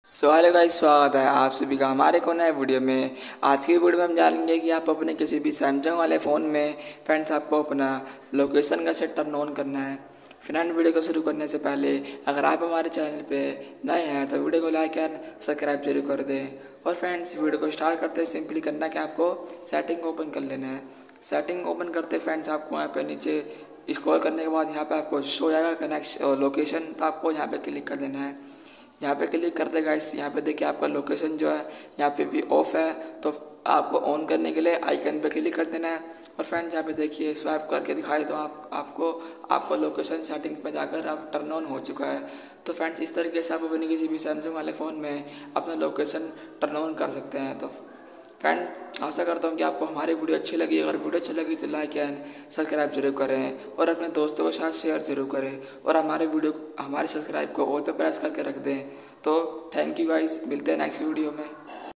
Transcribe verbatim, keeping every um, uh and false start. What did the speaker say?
So hello guys, स्वागत है आप सभी का हमारे को नए वीडियो में। आज की वीडियो में हम जानेंगे कि आप अपने किसी भी सैमसंग वाले फ़ोन में फ्रेंड्स आपको अपना लोकेशन कैसे टर्न ऑन करना है। फ्रेंड, वीडियो को शुरू करने से पहले अगर आप हमारे चैनल पे नए हैं तो वीडियो को लाइक एंड सब्सक्राइब जरूर कर दें। और फ्रेंड्स, वीडियो को स्टार्ट करते सिंपली करना है कि आपको सेटिंग ओपन कर लेना है। सेटिंग ओपन करते फ्रेंड्स आपको यहाँ पे नीचे स्क्रॉल करने के बाद यहाँ पे आपको शो जाएगा कनेक्ट लोकेशन, तो आपको यहाँ पे क्लिक कर देना है। यहाँ पे क्लिक करते गाइस, यहाँ पे देखिए आपका लोकेशन जो है यहाँ पे भी ऑफ है, तो आपको ऑन करने के लिए आइकन पे क्लिक कर देना है। और फ्रेंड्स, यहाँ पे देखिए स्वाइप करके दिखाए तो आप आपको आपको लोकेशन सेटिंग पे जाकर आप टर्न ऑन हो चुका है। तो फ्रेंड्स, इस तरीके से आप अपने किसी भी सैमसंग वाले फ़ोन में अपना लोकेशन टर्न ऑन कर सकते हैं। तो फ्रेंड, आशा करता हूँ कि आपको हमारी वीडियो अच्छी लगी। अगर वीडियो अच्छी लगी तो लाइक एंड सब्सक्राइब जरूर करें और अपने दोस्तों के साथ शेयर जरूर करें और हमारे वीडियो हमारे सब्सक्राइब को ऑल पे प्रेस करके रख दें। तो थैंक यू गाइस, मिलते हैं नेक्स्ट वीडियो में।